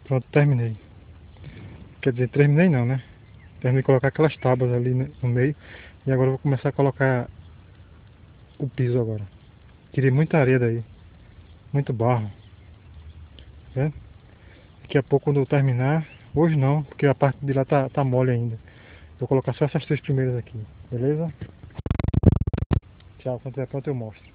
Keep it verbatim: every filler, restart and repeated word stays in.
Pronto, terminei. Quer dizer, terminei não, né? Terminei de colocar aquelas tábuas ali no meio. E agora eu vou começar a colocar o piso agora. Tirei muita areia daí. Muito barro. Tá vendo? Daqui a pouco quando eu terminar, hoje não, porque a parte de lá tá, tá mole ainda. Vou colocar só essas três primeiras aqui, beleza? Tchau, quando estiver pronto eu mostro.